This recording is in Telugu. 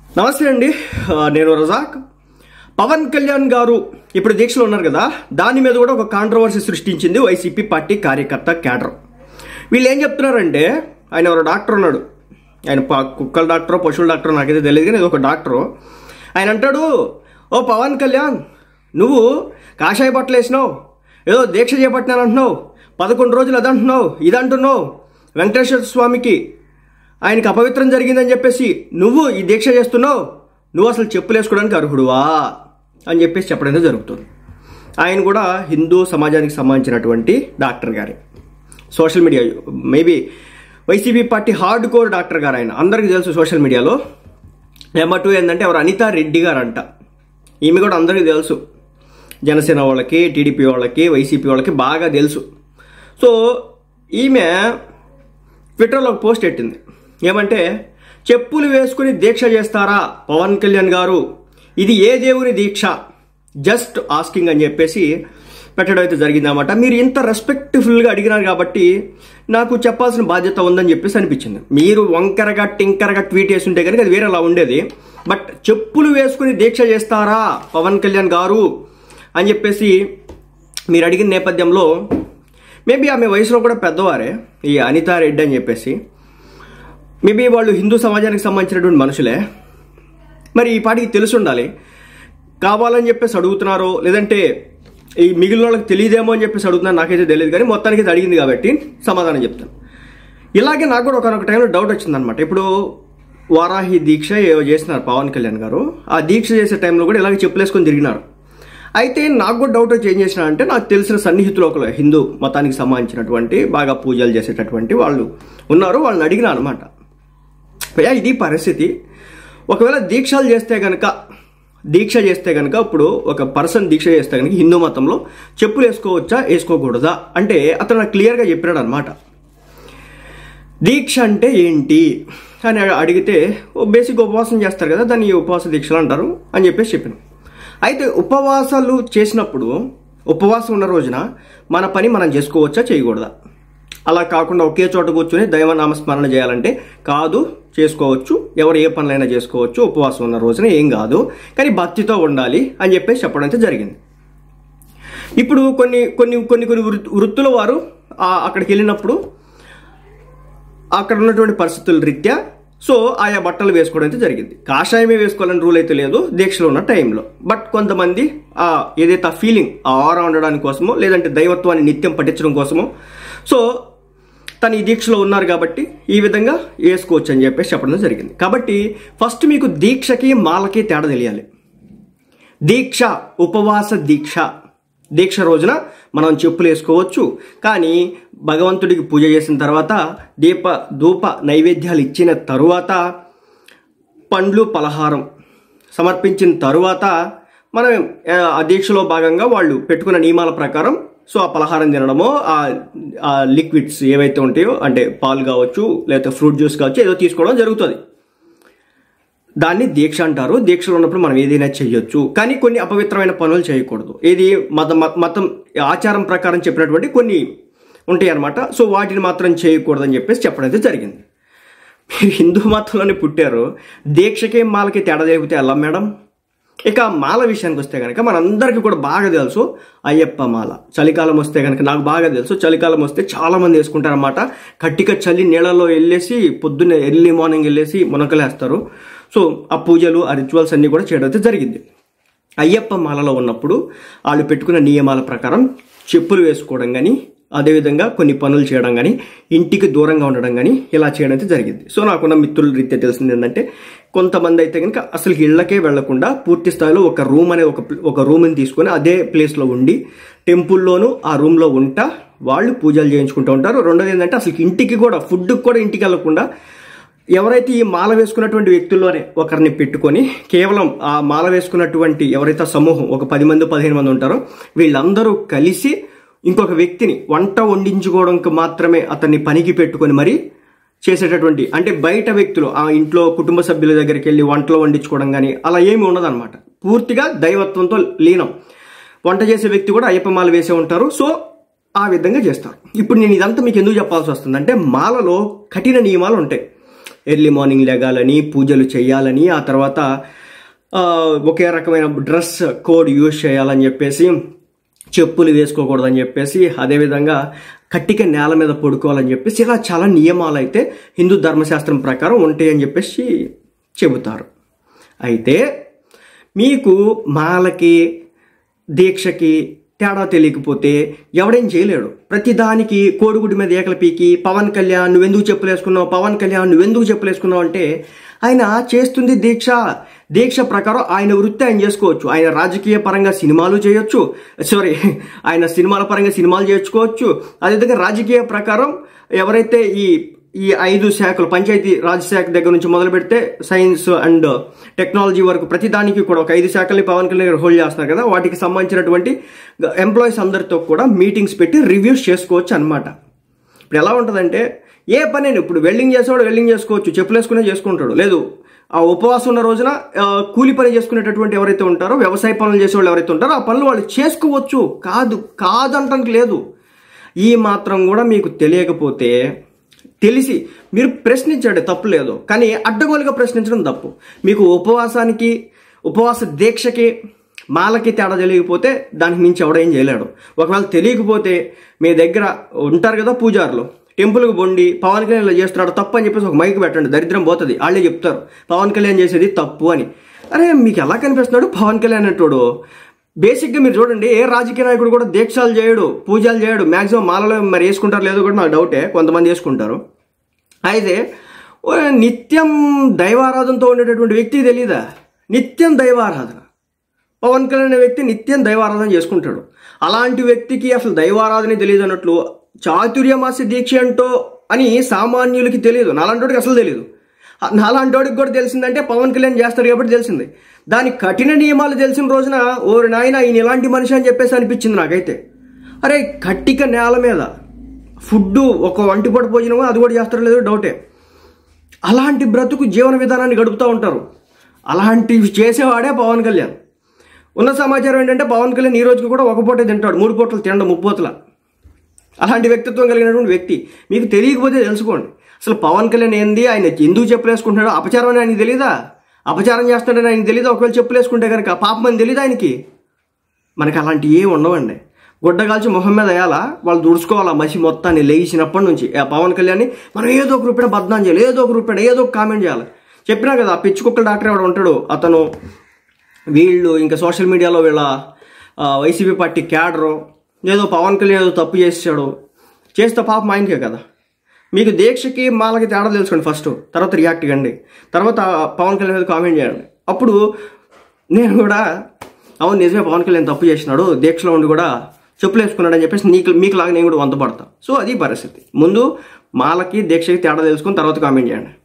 నమస్తే అండి, నేను రజాక్. పవన్ కళ్యాణ్ గారు ఇప్పుడు దీక్షలో ఉన్నారు కదా, దాని మీద కూడా ఒక కాంట్రవర్సీ సృష్టించింది వైసీపీ పార్టీ కార్యకర్త క్యాడర్. వీళ్ళు ఏం చెప్తున్నారంటే, ఆయన ఎవరో డాక్టర్ ఉన్నాడు, ఆయన కుక్కల డాక్టరో పశువుల డాక్టరో నాకైతే తెలియదు, కానీ ఇది ఒక డాక్టరు. ఆయన అంటాడు, ఓ పవన్ కళ్యాణ్, నువ్వు కాషాయ బట్టలు వేసినావు, ఏదో దీక్ష చేపట్టినాను అంటున్నావు, 11 రోజులు అదంటున్నావు, ఇదంటున్నావు, వెంకటేశ్వర స్వామికి ఆయనకి అపవిత్రం జరిగిందని చెప్పేసి నువ్వు ఈ దీక్ష చేస్తున్నావు, నువ్వు అసలు చెప్పులు వేసుకోవడానికి అర్హుడువా అని చెప్పేసి చెప్పడం జరుగుతుంది. ఆయన కూడా హిందూ సమాజానికి సంబంధించినటువంటి డాక్టర్ గారే, social media maybe YCP party hardcore doctor గారు. ఆయన అందరికీ తెలుసు సోషల్ మీడియాలో. నెంబర్ 2 ఏంటంటే ఎవరు, అనితా రెడ్డి గారు అంట. ఈమె కూడా అందరికీ తెలుసు, జనసేన వాళ్ళకి, టీడీపీ వాళ్ళకి, వైసీపీ వాళ్ళకి బాగా తెలుసు. సో ఈమె ట్విట్టర్లో ఒక పోస్ట్ పెట్టింది, ఏమంటే చెప్పులు వేసుకుని దీక్ష చేస్తారా పవన్ కళ్యాణ్ గారు, ఇది ఏ దేవుని దీక్ష, జస్ట్ ఆస్కింగ్ అని చెప్పేసి పెట్టడం అయితే జరిగిందన్నమాట. మీరు ఇంత రెస్పెక్ట్ఫుల్గా అడిగినారు కాబట్టి నాకు చెప్పాల్సిన బాధ్యత ఉందని చెప్పేసి అనిపించింది. మీరు వంకరగా టింకరగా ట్వీట్ చేస్తుంటే కనుక అది వేరేలా ఉండేది. బట్ చెప్పులు వేసుకుని దీక్ష చేస్తారా పవన్ కళ్యాణ్ గారు అని చెప్పేసి మీరు అడిగిన నేపథ్యంలో, మేబీ ఆమె వయసులో కూడా పెద్దవారే, ఈ అనితా రెడ్డి అని చెప్పేసి, మేబీ వాళ్ళు హిందూ సమాజానికి సంబంధించినటువంటి మనుషులే. మరి ఈ పాటికి తెలిసి ఉండాలి, కావాలని చెప్పేసి అడుగుతున్నారో లేదంటే ఈ మిగిలిన వాళ్ళకి తెలియదేమో అని చెప్పేసి అడుగుతున్నారు, నాకైతే తెలియదు. కానీ మొత్తానికి ఇది అడిగింది కాబట్టి సమాధానం చెప్తాను. ఇలాగే నాకు కూడా ఒకనొక టైంలో డౌట్ వచ్చిందనమాట. ఇప్పుడు వారాహి దీక్ష ఏవో చేస్తున్నారు పవన్ కళ్యాణ్ గారు, ఆ దీక్ష చేసే టైంలో కూడా ఇలాగే చెప్పులేసుకొని తిరిగినారు. అయితే నాకు కూడా డౌట్ వచ్చి ఏం చేసిన అంటే, నాకు తెలిసిన సన్నిహితులు ఒకరు హిందూ మతానికి సంబంధించినటువంటి బాగా పూజలు చేసేటటువంటి వాళ్ళు ఉన్నారు, వాళ్ళని అడిగినా అనమాట, భయ్యా ఇది పరిస్థితి, ఒకవేళ దీక్ష చేస్తే కనుక ఇప్పుడు ఒక పర్సన్ దీక్ష చేస్తే కనుక హిందూ మతంలో చెప్పులు వేసుకోవచ్చా వేసుకోకూడదా అంటే అతను నాకు క్లియర్గా చెప్పినాడు అనమాట. దీక్ష అంటే ఏంటి అని అడిగితే, బేసిక్ ఉపవాసం చేస్తారు కదా, దాన్ని ఉపవాస దీక్షలు అంటారు అని చెప్పేసి చెప్పాను. అయితే ఉపవాసాలు చేసినప్పుడు, ఉపవాసం ఉన్న రోజున మన పని మనం చేసుకోవచ్చా చేయకూడదా, అలా కాకుండా ఒకే చోట కూర్చొని దైవనామస్మరణ చేయాలంటే కాదు, చేసుకోవచ్చు, ఎవరు ఏ పనులైనా చేసుకోవచ్చు, ఉపవాసం ఉన్న రోజున ఏం కాదు, కానీ భక్తితో ఉండాలి అని చెప్పేసి చెప్పడం అయితే జరిగింది. ఇప్పుడు కొన్ని కొన్ని కొన్ని కొన్ని వృత్తుల వారు అక్కడికి వెళ్ళినప్పుడు అక్కడ ఉన్నటువంటి పరిస్థితుల రీత్యా సో ఆయా బట్టలు వేసుకోవడం అయితే జరిగింది. కాషాయమే వేసుకోవాలని రూల్ అయితే లేదు దీక్షలో ఉన్న టైంలో. బట్ కొంతమంది ఏదైతే ఆ ఫీలింగ్ ఆరా ఉండడానికి కోసమో లేదంటే దైవత్వాన్ని నిత్యం పఠించడం కోసమో సో తను ఈ దీక్షలో ఉన్నారు కాబట్టి ఈ విధంగా వేసుకోవచ్చు అని చెప్పేసి చెప్పడం జరిగింది. కాబట్టి ఫస్ట్ మీకు దీక్షకి మాలకి తేడా తెలియాలి. దీక్ష ఉపవాస దీక్ష రోజున మనం చెప్పులు వేసుకోవచ్చు, కానీ భగవంతుడికి పూజ చేసిన తర్వాత ధూప నైవేద్యాలు ఇచ్చిన తరువాత పండ్లు పలహారం సమర్పించిన తరువాత మనం ఆ దీక్షలో భాగంగా వాళ్ళు పెట్టుకున్న నియమాల ప్రకారం సో ఆ పలహారం తినడమో ఆ లిక్విడ్స్ ఏవైతే ఉంటాయో అంటే పాలు కావచ్చు లేకపోతే ఫ్రూట్ జ్యూస్ కావచ్చు ఏదో తీసుకోవడం జరుగుతుంది. దాన్ని దీక్ష అంటారు. దీక్షలో ఉన్నప్పుడు మనం ఏదైనా చేయొచ్చు, కానీ కొన్ని అపవిత్రమైన పనులు చేయకూడదు. ఏది మతం ఆచారం ప్రకారం చెప్పినటువంటి కొన్ని ఉంటాయి అన్నమాట. సో వాటిని మాత్రం చేయకూడదని చెప్పేసి చెప్పడం అయితే జరిగింది. మీరు హిందూ మతంలోనే పుట్టారు, దీక్షకి మాలకి తేడా జరిగితే ఎలా మేడం? ఇక మాల విషయానికి వస్తే కనుక మనందరికీ కూడా బాగా తెలుసు అయ్యప్ప మాల. చలికాలం వస్తే కనుక నాకు బాగా తెలుసు, చలికాలం వస్తే చాలా మంది వేసుకుంటారన్నమాట. కట్టిక చలి నీళ్ళలో వెళ్ళేసి పొద్దున్నే ఎర్లీ మార్నింగ్ వెళ్ళేసి మునకలేస్తారు. సో ఆ పూజలు ఆ రిచువల్స్ అన్నీ కూడా చేయడం అయితే జరిగింది. అయ్యప్ప మాలలో ఉన్నప్పుడు వాళ్ళు పెట్టుకున్న నియమాల ప్రకారం చెప్పులు వేసుకోవడం కానీ అదేవిధంగా కొన్ని పనులు చేయడం కానీ ఇంటికి దూరంగా ఉండడం కానీ ఇలా చేయడం అయితే జరిగింది. సో నాకున్న మిత్రుల రీత్యా తెలిసింది ఏంటంటే, కొంతమంది అయితే కనుక అసలు ఇళ్లకే వెళ్లకుండా పూర్తి స్థాయిలో ఒక రూమ్ అనే ఒక రూమ్ని తీసుకొని అదే ప్లేస్లో ఉండి టెంపుల్లోనూ ఆ రూమ్లో ఉంటా వాళ్ళు పూజలు చేయించుకుంటూ ఉంటారు. రెండోది ఏంటంటే అసలు ఇంటికి కూడా ఫుడ్కి కూడా ఇంటికి వెళ్లకుండా ఎవరైతే ఈ మాల వేసుకున్నటువంటి వ్యక్తుల్లోనే ఒకరిని పెట్టుకొని కేవలం ఆ మాల వేసుకున్నటువంటి ఎవరైతే సమూహం ఒక 10 మంది 15 మంది ఉంటారో వీళ్ళందరూ కలిసి ఇంకొక వ్యక్తిని వంట వండించుకోవడానికి మాత్రమే అతన్ని పనికి పెట్టుకొని మరి చేసేటటువంటి, అంటే బయట వ్యక్తులు ఆ ఇంట్లో కుటుంబ సభ్యుల దగ్గరికి వెళ్ళి వంటలు వండించుకోవడం కానీ అలా ఏమి ఉండదన్నమాట. పూర్తిగా దైవత్వంతో లీనం. వంట చేసే వ్యక్తి కూడా అయ్యప్ప మాల వేసే ఉంటారు. సో ఆ విధంగా చేస్తారు. ఇప్పుడు నేను ఇదంతా మీకు ఎందుకు చెప్పాల్సి వస్తుందంటే, మాలలో కఠిన నియమాలు ఉంటాయి. ఎర్లీ మార్నింగ్ లెగాలని, పూజలు చేయాలని, ఆ తర్వాత ఒకే రకమైన డ్రెస్ కోడ్ యూజ్ చేయాలని చెప్పేసి, చెప్పులు వేసుకోకూడదని చెప్పేసి, అదేవిధంగా కట్టిక నేల మీద పడుకోవాలని చెప్పేసి, ఇలా చాలా నియమాలు అయితే హిందూ ధర్మశాస్త్రం ప్రకారం ఉంటాయని చెప్పేసి చెబుతారు. అయితే మీకు మాలకి దీక్షకి తేడా తెలియకపోతే ఎవడేం చేయలేడు. ప్రతిదానికి కోడిగుడ్డి మీద ఏకల పీకి పవన్ కళ్యాణ్ నువ్వెందుకు చెప్పులేసుకున్నావు, పవన్ కళ్యాణ్ నువ్వెందుకు చెప్పులేసుకున్నావు అంటే ఆయన చేస్తుంది దీక్ష ప్రకారం ఆయన వృత్తి ఆయన చేసుకోవచ్చు. ఆయన రాజకీయ పరంగా సినిమాలు చేయొచ్చు, ఆయన సినిమాల పరంగా సినిమాలు చేసుకోవచ్చు. అదేవిధంగా రాజకీయ ప్రకారం ఎవరైతే ఈ 5 శాఖలు, పంచాయతీ రాజ్ శాఖ దగ్గర నుంచి మొదలు పెడితే సైన్స్ అండ్ టెక్నాలజీ వరకు ప్రతిదానికి కూడా ఒక 5 శాఖల్ని పవన్ కళ్యాణ్ హోల్డ్ చేస్తున్నారు కదా, వాటికి సంబంధించినటువంటి ఎంప్లాయీస్ అందరితో కూడా మీటింగ్స్ పెట్టి రివ్యూస్ చేసుకోవచ్చు అనమాట. ఇప్పుడు ఎలా ఉంటుందంటే ఏ పని, ఇప్పుడు వెల్డింగ్ చేసేవాడు వెల్డింగ్ చేసుకోవచ్చు, చెప్పులు వేసుకునే చేసుకుంటాడు. లేదు ఆ ఉపవాసం ఉన్న రోజున కూలి పని చేసుకునేటటువంటి ఎవరైతే ఉంటారో, వ్యవసాయ పనులు చేసేవాళ్ళు ఎవరైతే ఉంటారో ఆ పనులు వాళ్ళు చేసుకోవచ్చు. కాదంటానికి లేదు. ఈ మాత్రం కూడా మీకు తెలియకపోతే తెలిసి మీరు ప్రశ్నించండి, తప్పు లేదు. కానీ అడ్డగోలుగా ప్రశ్నించడం తప్పు. మీకు ఉపవాస దీక్షకి మాలకి తేడా తెలియకపోతే దానికి మించి ఎవడేం చేయలేడు. ఒకవేళ తెలియకపోతే మీ దగ్గర ఉంటారు కదా పూజారులు, టెంపుల్కి బొండి పవన్ కళ్యాణ్ ఇలా చేస్తున్నాడు తప్పు అని చెప్పేసి ఒక మైక్ పెట్టండి, దరిద్రం పోతుంది. వాళ్ళే చెప్తారు పవన్ కళ్యాణ్ చేసేది తప్పు అని. అరే మీకు ఎలా కనిపిస్తున్నాడు పవన్ కళ్యాణ్ అంటాడు? బేసిక్గా మీరు చూడండి, ఏ రాజకీయ నాయకుడు కూడా దీక్షలు చేయడు, పూజలు చేయడు. మ్యాక్సిమం మాలలో మరి వేసుకుంటారు లేదో కూడా నాకు డౌటే, కొంతమంది వేసుకుంటారు. అయితే నిత్యం దైవారాధనతో ఉండేటటువంటి వ్యక్తికి తెలీదా? నిత్యం దైవారాధన. పవన్ కళ్యాణ్ అనే వ్యక్తి నిత్యం దైవారాధన చేసుకుంటాడు. అలాంటి వ్యక్తికి అసలు దైవారాధన తెలియదు అన్నట్లు చాతుర్యమాస్య దీక్ష అంటో అని సామాన్యులకి తెలియదు. నాలాంటోడికి అసలు తెలియదు. నాలాంటోడికి కూడా తెలిసిందంటే పవన్ కళ్యాణ్ చేస్తాడు కాబట్టి తెలిసింది. దాని కఠిన నియమాలు తెలిసిన రోజున ఓరి నాయన ఈయన ఇలాంటి మనిషి అని చెప్పేసి అనిపించింది నాకైతే. అరే కట్టిక నేల మీద ఫుడ్, ఒక వంటిపూట భోజనమో అది కూడా చేస్తారో లేదో డౌటే. అలాంటి బ్రతుకు జీవన విధానాన్ని గడుపుతూ ఉంటారు. అలాంటివి చేసేవాడే పవన్ కళ్యాణ్. ఉన్న సమాచారం ఏంటంటే పవన్ కళ్యాణ్ ఈ రోజుకి కూడా ఒక పూటే తింటాడు, 3 పూటలు తినడం, 3 పూటల. అలాంటి వ్యక్తిత్వం కలిగినటువంటి వ్యక్తి. మీకు తెలియకపోతే తెలుసుకోండి. అసలు పవన్ కళ్యాణ్ ఏంది, ఆయన ఎందుకు చెప్పులేసుకుంటున్నాడో, అపచారం అని ఆయనకి తెలీదా? అపచారం చేస్తాడని ఆయనకి తెలీదా? ఒకవేళ చెప్పులేసుకుంటే కనుక పాపం అని తెలీదా ఆయనకి? మనకి అలాంటివి ఏమి ఉండవండి. గుడ్డగాల్చి మొహం మీద వేయాలా, వాళ్ళు దుడుచుకోవాలా మసి మొత్తాన్ని లేచినప్పటి నుంచి. పవన్ కళ్యాణ్ని మనం ఏదో ఒక రూపాయ బద్నాం చేయాలి, ఏదో ఒక కామెంట్ చేయాలి. చెప్పినా కదా ఆ పిచ్చి కుక్కల డాక్టర్ ఎవడు ఉంటాడు, అతను వీళ్ళు ఇంకా సోషల్ మీడియాలో వీళ్ళ వైసీపీ పార్టీ క్యాడరు ఏదో పవన్ కళ్యాణ్ ఏదో తప్పు చేస్తే పాపం ఆయనకే కదా. మీకు దీక్షకి మాలకి తేడా తెలుసుకోండి ఫస్ట్, తర్వాత రియాక్ట్ కండి, తర్వాత పవన్ కళ్యాణ్ మీద కామెంట్ చేయండి. అప్పుడు నేను కూడా అవును నిజమే పవన్ కళ్యాణ్ తప్పు చేసినాడు, దీక్షలో ఉండి కూడా చెప్పులు వేసుకున్నాడు అని చెప్పేసి మీకులాగా నేను కూడా వంతపడతా. సో అది పరిస్థితి. ముందు మాలకి దీక్షకి తేడా తెలుసుకుని తర్వాత కామెంట్ చేయండి.